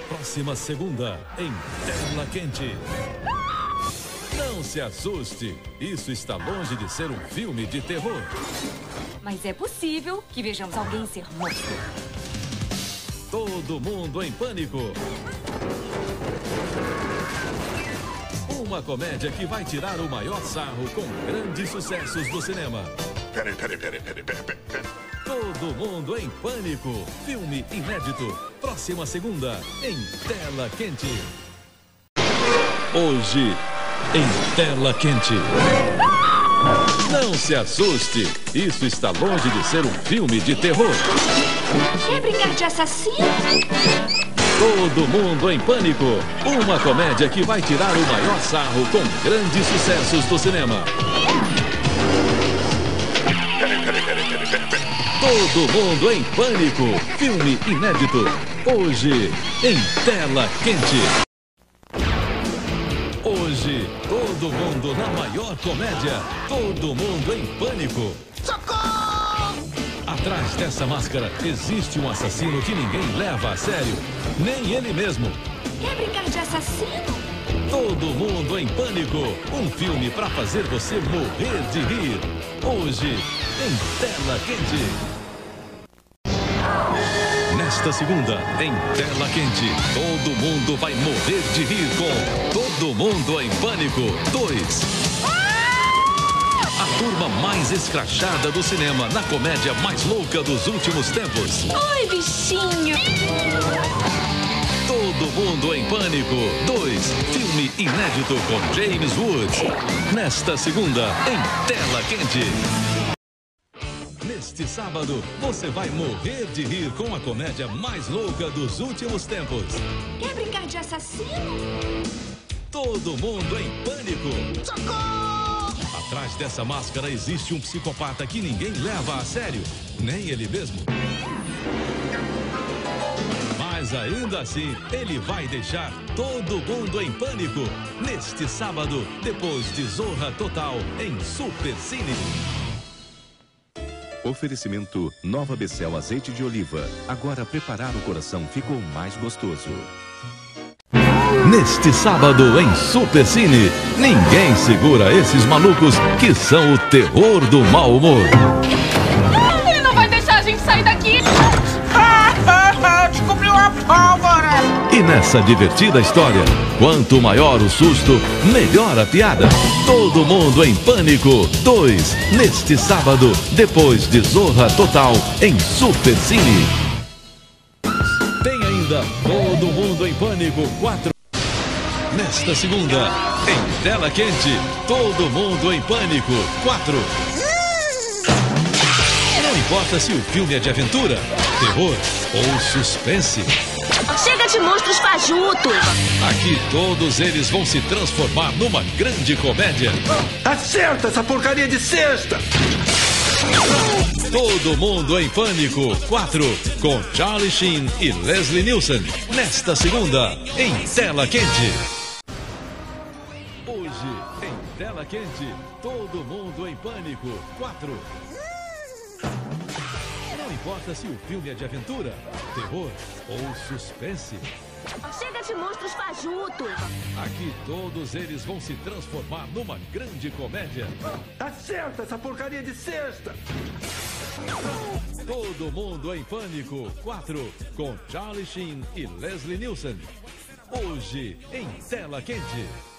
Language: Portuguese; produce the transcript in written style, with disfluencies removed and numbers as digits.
próxima segunda, em Tela Quente. Não se assuste, isso está longe de ser um filme de terror. Mas é possível que vejamos alguém ser morto. Todo mundo em pânico. Uma comédia que vai tirar o maior sarro com grandes sucessos do cinema. Peraí. Todo mundo em pânico. Filme inédito. Próxima segunda, em Tela Quente. Hoje, em Tela Quente. Não se assuste, isso está longe de ser um filme de terror. Quer brincar de assassino? Todo mundo em pânico. Uma comédia que vai tirar o maior sarro com grandes sucessos do cinema. Peraí. Todo mundo em pânico. Filme inédito. Hoje, em Tela Quente. Hoje, todo mundo na maior comédia. Todo mundo em pânico. Socorro! Atrás dessa máscara existe um assassino que ninguém leva a sério. Nem ele mesmo. Quer brincar de assassino? Todo mundo em pânico. Um filme para fazer você morrer de rir. Hoje, em Tela Quente. Nesta segunda, em Tela Quente, todo mundo vai morrer de rir com Todo Mundo em Pânico 2. A turma mais escrachada do cinema na comédia mais louca dos últimos tempos. Oi, bichinho! Todo Mundo em Pânico 2. Filme inédito com James Woods. Nesta segunda, em Tela Quente. Neste sábado, você vai morrer de rir com a comédia mais louca dos últimos tempos. Quer brincar de assassino? Todo Mundo em Pânico. Socorro! Atrás dessa máscara existe um psicopata que ninguém leva a sério, nem ele mesmo. Mas ainda assim, ele vai deixar todo mundo em pânico neste sábado, depois de Zorra Total em Super Cine. Oferecimento Nova Becel Azeite de Oliva. Agora preparar o coração ficou mais gostoso. Neste sábado em Super Cine, ninguém segura esses malucos que são o terror do mau humor. Ele não vai deixar a gente sair daqui! Descobriu a pólvora! E nessa divertida história, quanto maior o susto, melhor a piada. Todo Mundo em Pânico 2, neste sábado, depois de Zorra Total em Super Cine. Tem ainda Todo Mundo em Pânico 4. Nesta segunda, em Tela Quente, Todo Mundo em Pânico 4. Não importa se o filme é de aventura, terror ou suspense. Chega de monstros fajutos! Aqui todos eles vão se transformar numa grande comédia. Acerta essa porcaria de cesta! Todo Mundo em Pânico 4, com Charlie Sheen e Leslie Nielsen. Nesta segunda, em Tela Quente. Hoje, em Tela Quente, Todo Mundo em Pânico 4. Não importa se o filme é de aventura, terror ou suspense. Chega de monstros fajutos! Aqui todos eles vão se transformar numa grande comédia. Acerta essa porcaria de cesta! Todo Mundo em Pânico 4, com Charlie Sheen e Leslie Nielsen. Hoje, em Tela Quente.